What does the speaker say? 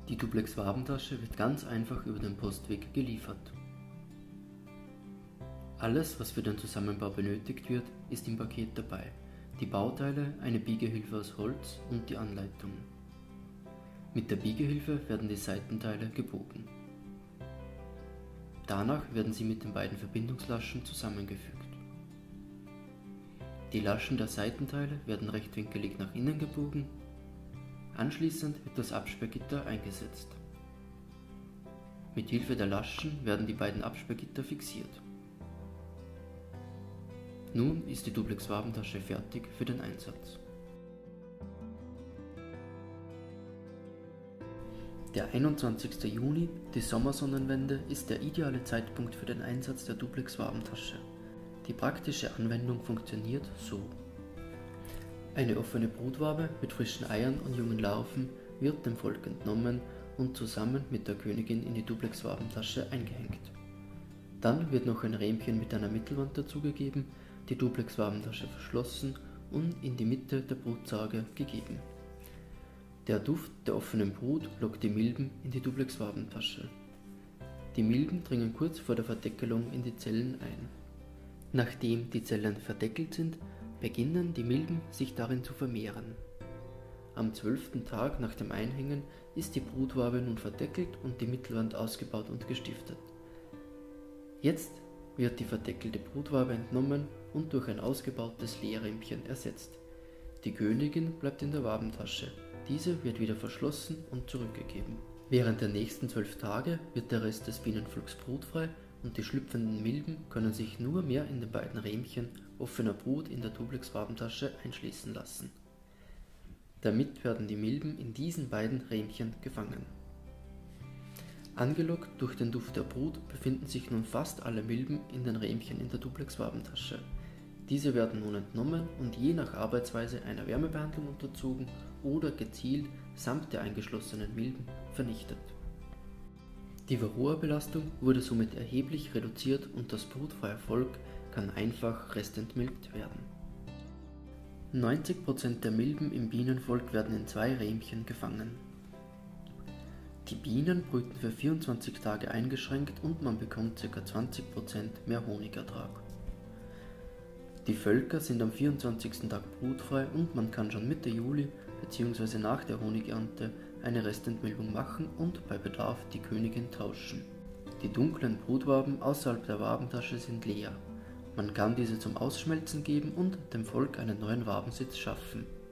Die Duplex-Wabentasche wird ganz einfach über den Postweg geliefert. Alles, was für den Zusammenbau benötigt wird, ist im Paket dabei. Die Bauteile, eine Biegehilfe aus Holz und die Anleitung. Mit der Biegehilfe werden die Seitenteile gebogen. Danach werden sie mit den beiden Verbindungslaschen zusammengefügt. Die Laschen der Seitenteile werden rechtwinkelig nach innen gebogen. Anschließend wird das Absperrgitter eingesetzt. Mit Hilfe der Laschen werden die beiden Absperrgitter fixiert. Nun ist die Duplex-Wabentasche fertig für den Einsatz. Der 21. Juni, die Sommersonnenwende, ist der ideale Zeitpunkt für den Einsatz der Duplex-Wabentasche. Die praktische Anwendung funktioniert so. Eine offene Brutwabe mit frischen Eiern und jungen Larven wird dem Volk entnommen und zusammen mit der Königin in die Duplex-Wabentasche eingehängt. Dann wird noch ein Rähmchen mit einer Mittelwand dazugegeben, die Duplex-Wabentasche verschlossen und in die Mitte der Brutsarge gegeben. Der Duft der offenen Brut lockt die Milben in die Duplex-Wabentasche. Die Milben dringen kurz vor der Verdeckelung in die Zellen ein. Nachdem die Zellen verdeckelt sind, beginnen die Milben sich darin zu vermehren. Am 12. Tag nach dem Einhängen ist die Brutwabe nun verdeckelt und die Mittelwand ausgebaut und gestiftet. Jetzt wird die verdeckelte Brutwabe entnommen und durch ein ausgebautes Leerrähmchen ersetzt. Die Königin bleibt in der Wabentasche, diese wird wieder verschlossen und zurückgegeben. Während der nächsten 12 Tage wird der Rest des Bienenvolks brutfrei und die schlüpfenden Milben können sich nur mehr in den beiden Rähmchen offener Brut in der Duplex-Wabentasche einschließen lassen. Damit werden die Milben in diesen beiden Rähmchen gefangen. Angelockt durch den Duft der Brut befinden sich nun fast alle Milben in den Rähmchen in der Duplex-Wabentasche. Diese werden nun entnommen und je nach Arbeitsweise einer Wärmebehandlung unterzogen oder gezielt samt der eingeschlossenen Milben vernichtet. Die Varroa-Belastung wurde somit erheblich reduziert und das brutfreie Volk kann einfach restentmilbt werden. 90% der Milben im Bienenvolk werden in 2 Rähmchen gefangen. Die Bienen brüten für 24 Tage eingeschränkt und man bekommt ca. 20% mehr Honigertrag. Die Völker sind am 24. Tag brutfrei und man kann schon Mitte Juli bzw. nach der Honigernte eine Restentmilbung machen und bei Bedarf die Königin tauschen. Die dunklen Brutwaben außerhalb der Wabentasche sind leer. Man kann diese zum Ausschmelzen geben und dem Volk einen neuen Wabensitz schaffen.